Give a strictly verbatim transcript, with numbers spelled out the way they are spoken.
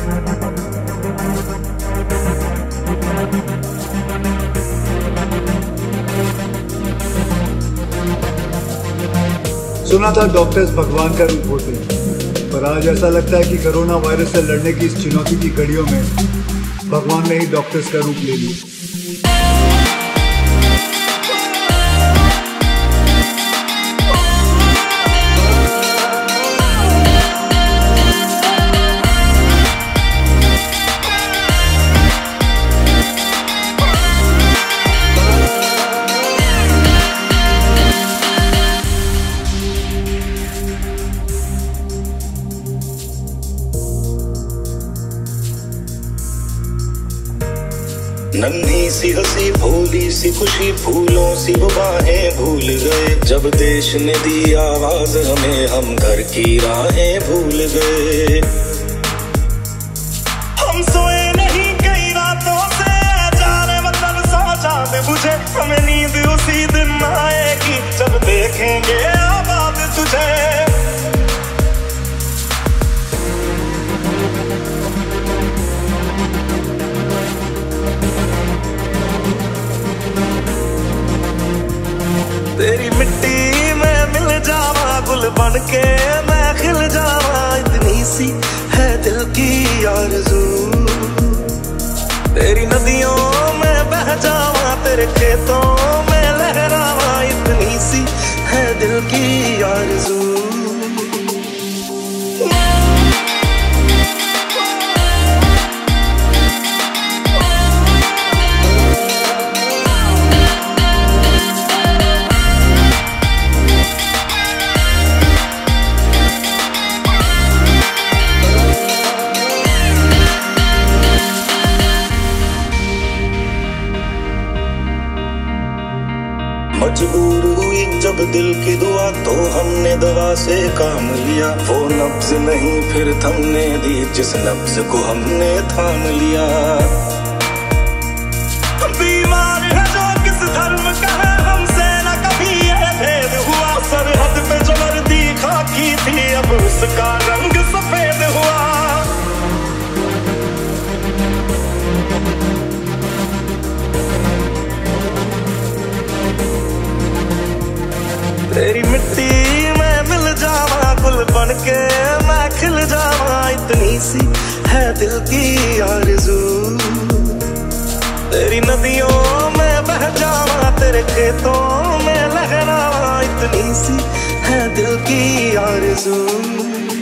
सुना था डॉक्टर्स भगवान का रूप होते हैं, पर आज ऐसा लगता है कि कोरोना वायरस से लड़ने की इस चुनौती की घड़ियों में भगवान ने ही डॉक्टर्स का रूप ले लिया। नन्ही सी हंसी भोली सी खुशी फूलों सी वो बाहें भूल गए, जब देश ने दी आवाज हमें हम घर की राहें भूल गए। हम सोए नहीं कई रातों से, जाने मतलब सौ जाने बुझे, हमें नींद उसी दिन आएगी जब देखेंगे आबाद तुझे। तेरी मिट्टी में मिल जावा, गुल बन के मैं खिल जावा, इतनी सी है दिल की आरज़ू। तेरी नदियों में बह जावा, तेरे खेतों में लहरावा, इतनी सी है दिल की आरज़ू। मजबूर हुई जब दिल की दुआ तो हमने दवा से काम लिया, वो नब्ज नहीं फिर थमने दी जिस नब्ज को हमने थाम लिया। बीमार है जो किस धर्म का है, हमसे न कभी यह भेद हुआ, सरहद पे जो वर्दी खाकी थी अब उसका रंग सफेद हुआ। तेरी मिट्टी में मिल जावा, गुल बन के मैं खिल जावा, इतनी सी है दिल की आरज़ू। तेरी नदियों में बह जावा, तेरे खेतों में लहरावा, इतनी सी है दिल की आरज़ू।